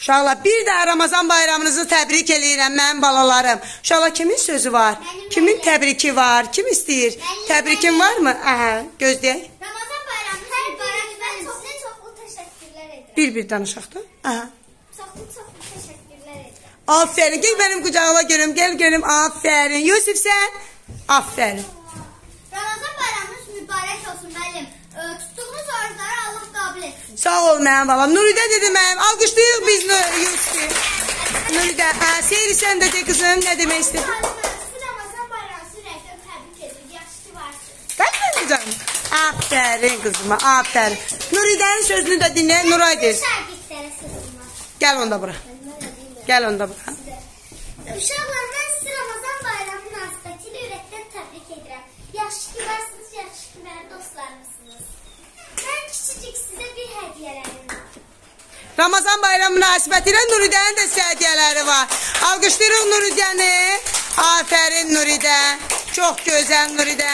Uşaqlar, bir də Ramazan bayramınızı təbrik eləyirəm mənim balalarım. Uşaqlar, kimin sözü var? Kimin təbriki var? Kim istəyir? Təbrikin varmı? Gözləyək. Ramazan bayramınız mübarək və çoxlu təşəkkürlər edirəm. Bir danışaq da. Çoxlu təşəkkürlər edirəm. Aferin, gel benim kucağıma görüm, gel görüm, aferin. Yusuf sen? Aferin. Ramazan bayramınız mübarək olsun müəllim. Tutduğunuz orucları Allah qəbul etsin. Sağ ol mənim balam. Nuridə dedi mənim. Alqışlayıq biz Yusuf. Nuridə, Seyri sən də de kızım, nə demək istədin? Ramazan bayramınızı ürəkdən təbrik edir. Yaxşı ki varsınız. Bəli canım. Aferin kızıma, aferin. Nuridənin sözünü də dinlə, Nuraydır. Şagirdlərə sözüm var. Gəl onda bura. Gəl onda bura. Uşaqlar, mən sizi Ramazan bayramı münasibətilə ürəkdən təbrik edirəm. Yaxşı ki varsınız, yaxşı ki mənim dostlarımsınız. Mən kiçicik sizə bir hədiyyələrim var. Ramazan bayramı münasibətilə Nuridənin də sizə hədiyyələri var. Alqışlayırıq Nuridəni. Aferin Nuridə. Çox gözəl Nuridə.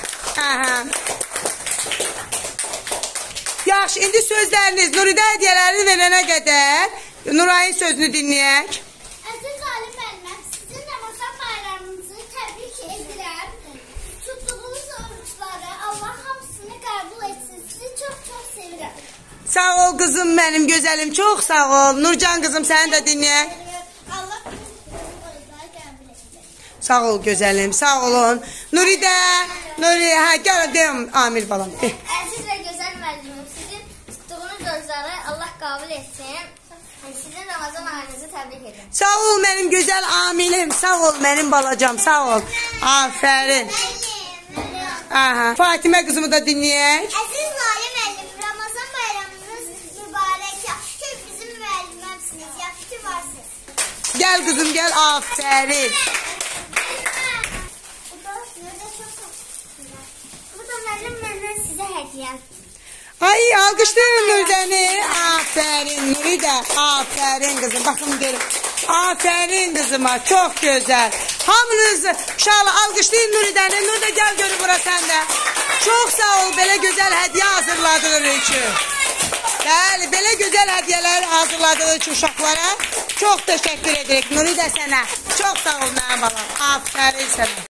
Yaxşı, indi sözləriniz Nuridə hədiyyələrini verənə qədər Nurayın sözünü dinləyək. Əziz Ali müəlliməm, sizin Ramazan bayramınızı təbrik edirəm. Tutduğunuz oruçları Allah hamısını qəbul etsin. Sizi çox sevirəm. Sağ ol qızım mənim gözəlim, çox sağ ol. Nurcan qızım, səni də dinləyək. Allah oruçları qəbul etsin. Sağ ol gözəlim, sağ olun. Nuridə, gəl deyəm Amir balam. Əziz və gözəl müəllimim, sizin tutduğunuz oruçları Allah qəbul etsin. Sizin Ramazan ayınızı təbrik edirəm. Sağ ol mənim gözəl Amilim, sağ ol mənim balacam, sağ ol. Aferin. Fatimə qızımı da dinləyək. Əziz Nail müəllim, Ramazan bayramınız mübarək. Yaxşı ki bizim müəllimimsiniz, yaxşı ki varsınız. Gəl qızım, gəl, aferin. Bu da müəllim məndən sizə hədiyyəm. Ay, alqışlayın Nuridəni. Aferin Nuridə, aferin qızım. Baxın görün. Aferin qızıma, çox gözəl. Hamınız uşaqlar alqışlayın Nuridəni. Nuridə gəl görün bura sən də. Çox sağ ol, belə gözəl hədiyyə hazırladığın üçün. Bəli, belə gözəl hədiyyələr hazırladığı üçün uşaqlara çox təşəkkür edirik. Nuridə sənə. Çox sağ ol mənim balam. Aferin sənə.